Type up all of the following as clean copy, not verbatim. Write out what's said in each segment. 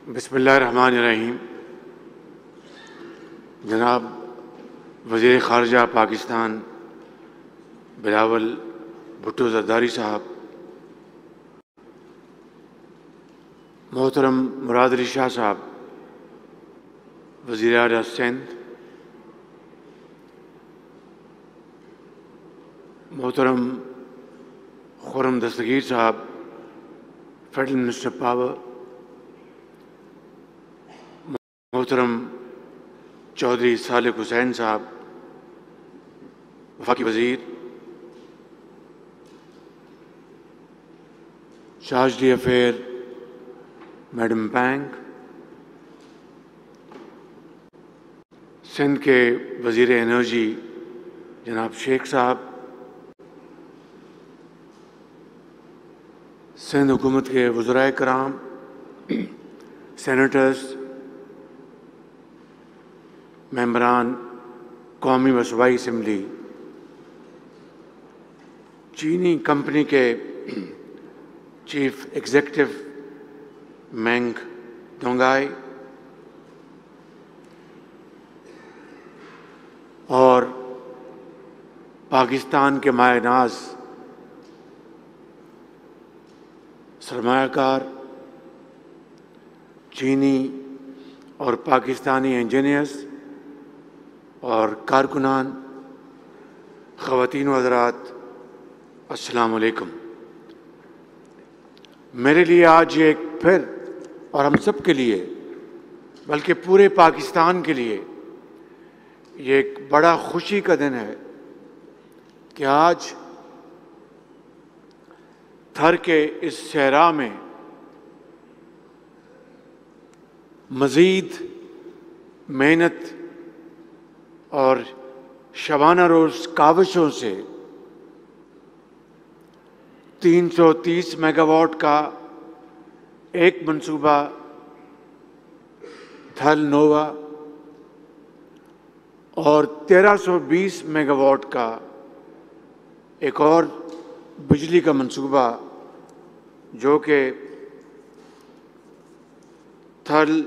بسم اللہ الرحمن الرحیم۔ جناب وزیر خارجہ پاکستان بلاول بھٹو زرداری صاحب، محترم مراد علی شاہ صاحب وزیر اعلیٰ سندھ، محترم خرم دستگیر صاحب فیڈرل منسٹر پاور، محترم چودھری صالح حسین صاحب وفاقی وزیر، شاہجلی افیئر میڈم پینگ، سندھ کے وزیر انرجی جناب شیخ صاحب، سندھ حکومت کے وزرائے کرام، سینیٹرز، ممبران قومی و صوبائی اسمبلی، چینی کمپنی کے چیف ایگزیکٹو مینگ دونگائی اور پاکستان کے مایہ ناز سرمایہ کار، چینی اور پاکستانی انجینئرز اور کارکنان، خواتین و حضرات، السلام علیکم۔ میرے لیے آج ایک پھر اور ہم سب کے لیے بلکہ پورے پاکستان کے لیے یہ ایک بڑا خوشی کا دن ہے کہ آج تھر کے اس صحرا میں مزید محنت اور شبانہ روز کاوشوں سے 330 میگا واٹ کا ایک منصوبہ تھل نووا اور 1320 میگا واٹ کا ایک اور بجلی کا منصوبہ جو کہ تھل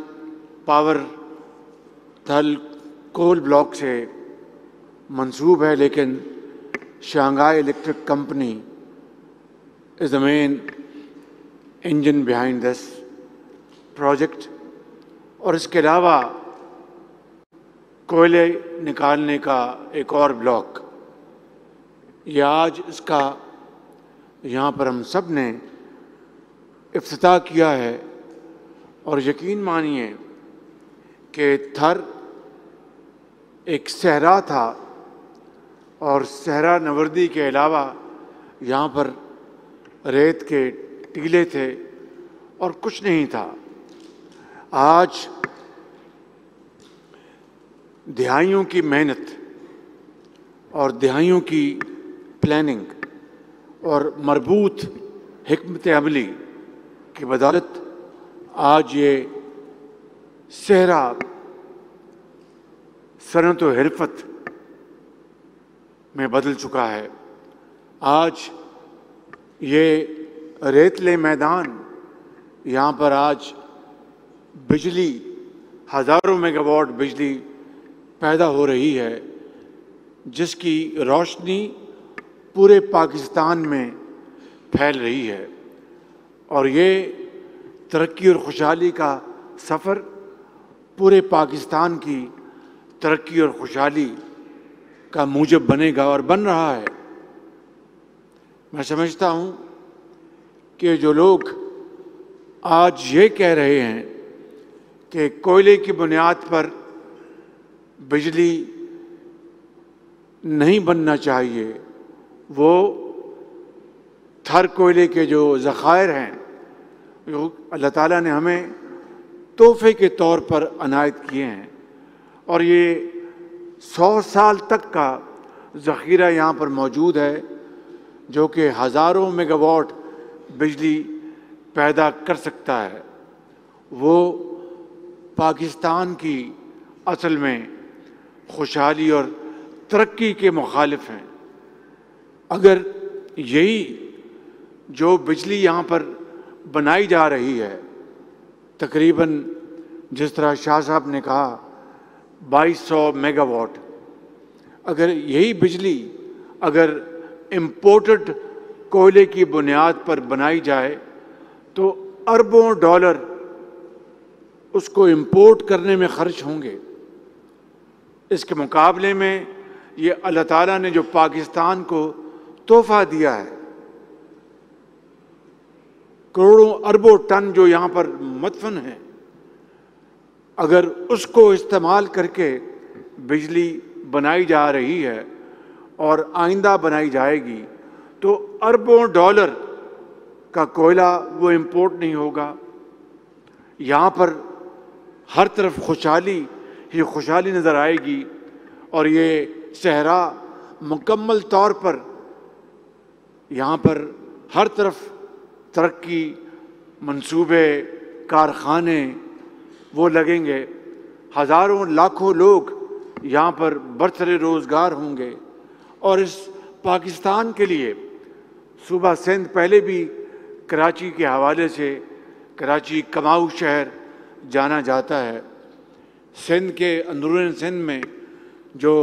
کول بلاک سے منسوب ہے، لیکن Shanghai electric company is the main engine behind this project۔ اور اس کے علاوہ کوئلے نکالنے کا ایک اور بلاک، یہ آج اس کا یہاں پر ہم سب نے افتتاح کیا ہے۔ اور یقین مانیے کہ تھر ایک صحرا تھا اور صحرا نوردی کے علاوہ یہاں پر ریت کے ٹیلے تھے اور کچھ نہیں تھا۔ آج دہائیوں کی محنت اور دہائیوں کی پلاننگ اور مربوط حکمت عملی کی بدولت آج یہ صحرا صنعت و حرفت میں بدل چکا ہے۔ آج یہ ریتلے میدان، یہاں پر آج بجلی ہزاروں میگا واٹ بجلی پیدا ہو رہی ہے، جس کی روشنی پورے پاکستان میں پھیل رہی ہے۔ اور یہ ترقی اور خوشحالی کا سفر پورے پاکستان کی ترقی اور خوشحالی کا موجب بنے گا اور بن رہا ہے۔ میں سمجھتا ہوں کہ جو لوگ آج یہ کہہ رہے ہیں کہ کوئلے کی بنیاد پر بجلی نہیں بننا چاہیے، وہ تھر کوئلے کے جو ذخائر ہیں جو اللہ تعالیٰ نے ہمیں تحفے کے طور پر عنایت کیے ہیں، اور یہ 100 سال تک کا ذخیرہ یہاں پر موجود ہے، جو کہ ہزاروں میگا واٹ بجلی پیدا کر سکتا ہے، وہ پاکستان کی اصل میں خوشحالی اور ترقی کے مخالف ہیں۔ اگر یہی جو بجلی یہاں پر بنائی جا رہی ہے تقریباً جس طرح شاہ صاحب نے کہا 2200 میگا واٹ، اگر یہی بجلی اگر امپورٹڈ کوئلے کی بنیاد پر بنائی جائے تو اربوں ڈالر اس کو امپورٹ کرنے میں خرچ ہوں گے۔ اس کے مقابلے میں یہ اللہ تعالیٰ نے جو پاکستان کو تحفہ دیا ہے، کروڑوں اربوں ٹن جو یہاں پر مدفن ہیں، اگر اس کو استعمال کر کے بجلی بنائی جا رہی ہے اور آئندہ بنائی جائے گی تو اربوں ڈالر کا کوئلہ وہ امپورٹ نہیں ہوگا۔ یہاں پر ہر طرف خوشحالی ہی خوشحالی نظر آئے گی، اور یہ صحرا مکمل طور پر یہاں پر ہر طرف ترقی، منصوبے، کارخانے وہ لگیں گے، ہزاروں لاکھوں لوگ یہاں پر برسر روزگار ہوں گے۔ اور اس پاکستان کے لیے صوبہ سندھ پہلے بھی کراچی کے حوالے سے کراچی کماؤ شہر جانا جاتا ہے۔ سندھ کے اندرون سندھ میں جو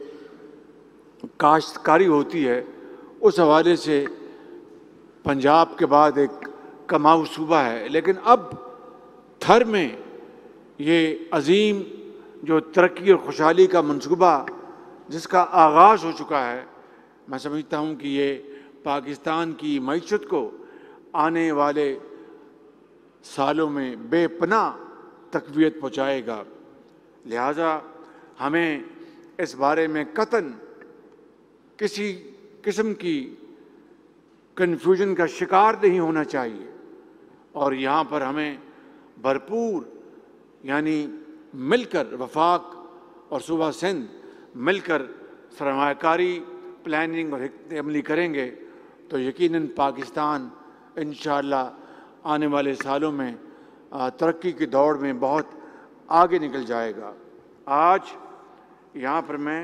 کاشتکاری ہوتی ہے اس حوالے سے پنجاب کے بعد ایک کماؤ صوبہ ہے، لیکن اب تھر میں یہ عظیم جو ترقی اور خوشحالی کا منصوبہ جس کا آغاز ہو چکا ہے، میں سمجھتا ہوں کہ یہ پاکستان کی معیشت کو آنے والے سالوں میں بے پناہ تقویت پہنچائے گا۔ لہٰذا ہمیں اس بارے میں قطعاً کسی قسم کی کنفیوژن کا شکار نہیں ہونا چاہیے، اور یہاں پر ہمیں بھرپور یعنی مل کر وفاق اور صوبہ سندھ مل کر سرمایہ کاری، پلاننگ اور حکمت عملی کریں گے تو یقیناً پاکستان انشاءاللہ آنے والے سالوں میں ترقی کی دوڑ میں بہت آگے نکل جائے گا۔ آج یہاں پر میں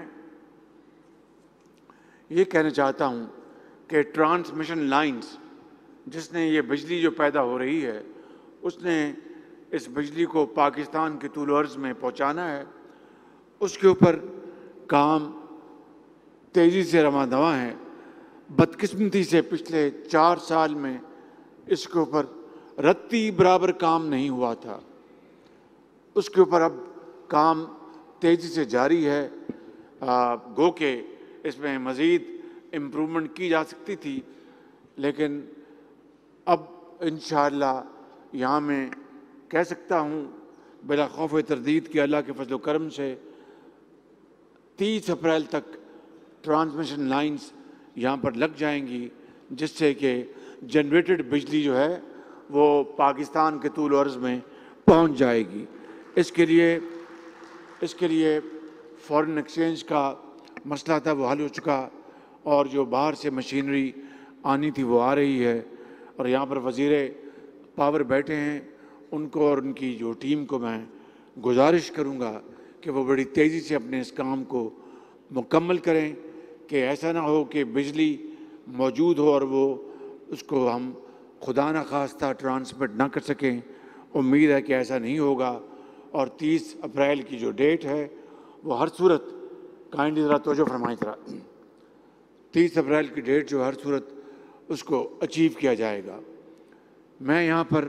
یہ کہنا چاہتا ہوں کہ ٹرانسمیشن لائنز جس نے یہ بجلی جو پیدا ہو رہی ہے اس نے اس بجلی کو پاکستان کے طول و عرض میں پہنچانا ہے، اس کے اوپر کام تیزی سے رواں دواں ہے۔ بدقسمتی سے پچھلے 4 سال میں اس کے اوپر رتی برابر کام نہیں ہوا تھا، اس کے اوپر اب کام تیزی سے جاری ہے۔ گو کہ اس میں مزید امپرومنٹ کی جا سکتی تھی، لیکن اب انشاءاللہ یہاں میں کہہ سکتا ہوں بلا خوف تردید کہ اللہ کے فضل و کرم سے 30 اپریل تک ٹرانسمیشن لائنز یہاں پر لگ جائیں گی، جس سے کہ جنریٹڈ بجلی جو ہے وہ پاکستان کے طول و عرض میں پہنچ جائے گی۔ اس کے لیے فارن ایکسچینج کا مسئلہ تھا وہ حل ہو چکا، اور جو باہر سے مشینری آنی تھی وہ آ رہی ہے، اور یہاں پر وزیر پاور بیٹھے ہیں، ان کو اور ان کی جو ٹیم کو میں گزارش کروں گا کہ وہ بڑی تیزی سے اپنے اس کام کو مکمل کریں، کہ ایسا نہ ہو کہ بجلی موجود ہو اور وہ اس کو ہم خدا نخواستہ ٹرانسمٹ نہ کر سکیں۔ امید ہے کہ ایسا نہیں ہوگا، اور 30 اپریل کی جو ڈیٹ ہے وہ ہر صورت کائنڈلی ذرا توجہ فرمائیں ذرا 30 اپریل کی ڈیٹ جو ہر صورت اس کو اچیو کیا جائے گا۔ میں یہاں پر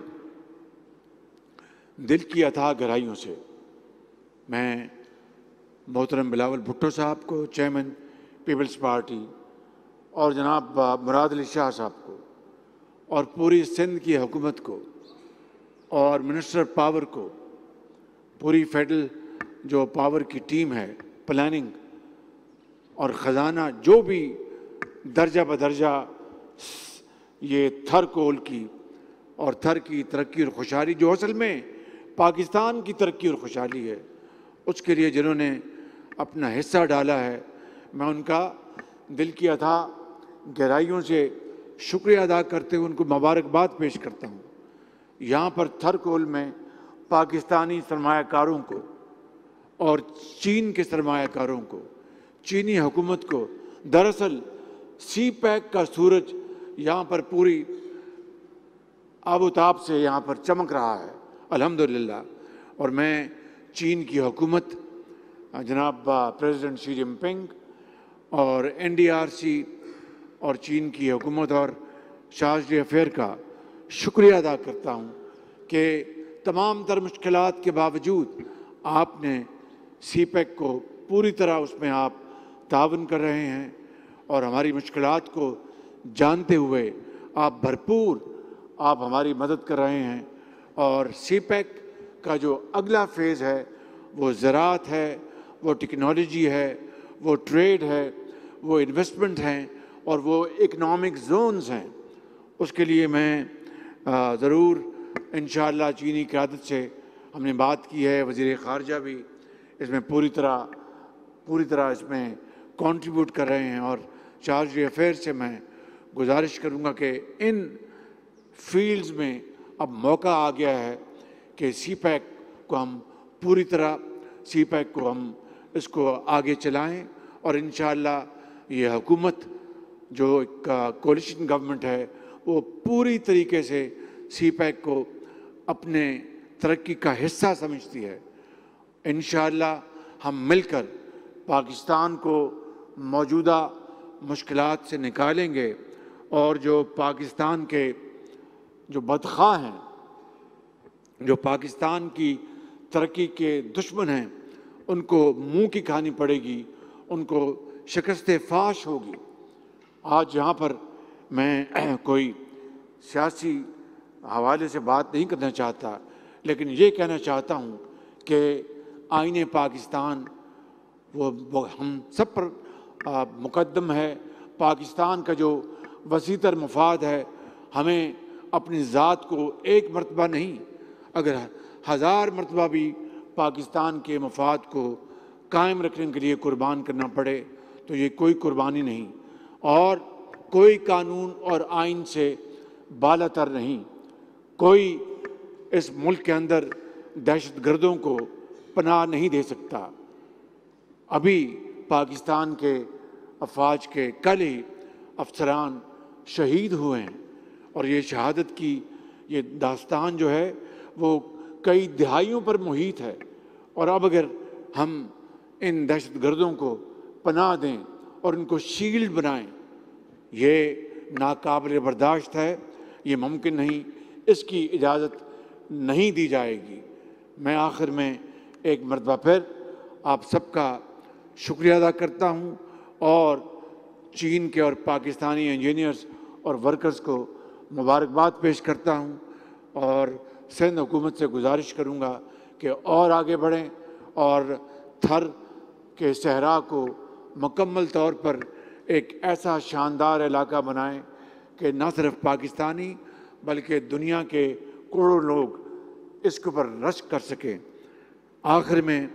دل کی اتھاہ گہرائیوں سے میں محترم بلاول بھٹو صاحب کو، چیئرمین پیپلز پارٹی، اور جناب مراد علی شاہ صاحب کو، اور پوری سندھ کی حکومت کو، اور منسٹر پاور کو، پوری فیڈرل جو پاور کی ٹیم ہے، پلاننگ اور خزانہ، جو بھی درجہ بدرجہ یہ تھر کول کی اور تھر کی ترقی اور خوشحالی جو اصل میں پاکستان کی ترقی اور خوشحالی ہے، اس کے لیے جنہوں نے اپنا حصہ ڈالا ہے، میں ان کا دل کی اتھاہ گہرائیوں سے شکریہ ادا کرتے ہوئے ان کو مبارکباد پیش کرتا ہوں۔ یہاں پر تھر کول میں پاکستانی سرمایہ کاروں کو اور چین کے سرمایہ کاروں کو، چینی حکومت کو، دراصل سی پیک کا سورج یہاں پر پوری آب و تاب سے یہاں پر چمک رہا ہے۔ الحمدللہ. اور میں چین کی حکومت، جناب پریزیڈنٹ شی جن پنگ اور NDRC اور چین کی حکومت اور چارجے افیئر کا شکریہ ادا کرتا ہوں کہ تمام تر مشکلات کے باوجود آپ نے سی پیک کو پوری طرح اس میں آپ تعاون کر رہے ہیں، اور ہماری مشکلات کو جانتے ہوئے آپ بھرپور ہماری مدد کر رہے ہیں. اور سی پیک کا جو اگلا فیز ہے وہ زراعت ہے، وہ ٹیکنالوجی ہے، وہ ٹریڈ ہے، وہ انویسٹمنٹ ہیں، اور وہ اکنامک زونز ہیں. اس کے لیے میں ضرور انشاءاللہ چینی قیادت سے ہم نے بات کی ہے. وزیر خارجہ بھی اس میں پوری طرح اس میں کنٹریبیوٹ کر رہے ہیں. اور چارج افیئر سے میں گزارش کروں گا کہ ان فیلڈز میں اب موقع آ گیا ہے کہ سی پیک کو ہم پوری طرح اس کو آگے چلائیں. اور انشاءاللہ یہ حکومت جو ایک کولیشن گورنمنٹ ہے وہ پوری طریقے سے سی پیک کو اپنے ترقی کا حصہ سمجھتی ہے. انشاءاللہ ہم مل کر پاکستان کو موجودہ مشکلات سے نکالیں گے، اور جو پاکستان کے جو بدخواہ ہیں، جو پاکستان کی ترقی کے دشمن ہیں، ان کو منہ کی کھانی پڑے گی، ان کو شکست فاش ہوگی. آج یہاں پر میں کوئی سیاسی حوالے سے بات نہیں کرنا چاہتا، لیکن یہ کہنا چاہتا ہوں کہ آئین پاکستان وہ ہم سب پر مقدم ہے. پاکستان کا جو وسیع تر مفاد ہے، ہمیں اپنی ذات کو ایک مرتبہ نہیں، اگر 1000 مرتبہ بھی پاکستان کے مفاد کو قائم رکھنے کے لیے قربان کرنا پڑے تو یہ کوئی قربانی نہیں، اور کوئی قانون اور آئین سے بالا تر نہیں. کوئی اس ملک کے اندر دہشت گردوں کو پناہ نہیں دے سکتا. ابھی پاکستان کے افواج کے کل ہی افسران شہید ہوئے ہیں، اور یہ شہادت کی یہ داستان جو ہے وہ کئی دہائیوں پر محیط ہے. اور اب اگر ہم ان دہشت گردوں کو پناہ دیں اور ان کو شیلڈ بنائیں، یہ ناقابل برداشت ہے، یہ ممکن نہیں، اس کی اجازت نہیں دی جائے گی. میں آخر میں ایک مرتبہ پھر آپ سب کا شکریہ ادا کرتا ہوں، اور چین کے اور پاکستانی انجینئرز اور ورکرز کو مبارکباد پیش کرتا ہوں، اور سندھ حکومت سے گزارش کروں گا کہ اور آگے بڑھیں اور تھر کے صحرا کو مکمل طور پر ایک ایسا شاندار علاقہ بنائیں کہ نہ صرف پاکستانی بلکہ دنیا کے کروڑوں لوگ اس کے اوپر رشک کر سکیں. آخر میں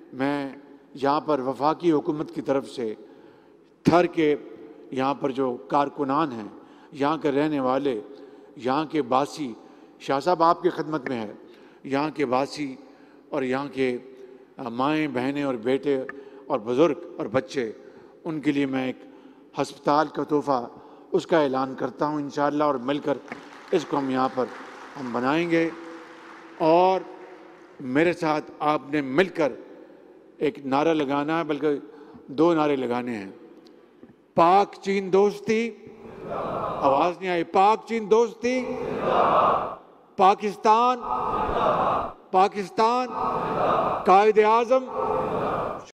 یہاں پر وفاقی حکومت کی طرف سے تھر کے یہاں پر جو کارکنان ہیں، یہاں کے رہنے والے، یہاں کے باسی، شاہ صاحب آپ کی خدمت میں ہے، یہاں کے باسی اور یہاں کے مائیں بہنیں اور بیٹے اور بزرگ اور بچے، ان کے لیے میں ایک ہسپتال کا تحفہ اس کا اعلان کرتا ہوں انشاءاللہ، اور مل کر اس کو ہم یہاں پر بنائیں گے. اور میرے ساتھ آپ نے مل کر ایک نعرہ لگانا ہے، بلکہ 2 نعرے لگانے ہیں. پاک چین دوستی، آواز نہیں آئی، پاک چین دوستی، پاکستان قائد اعظم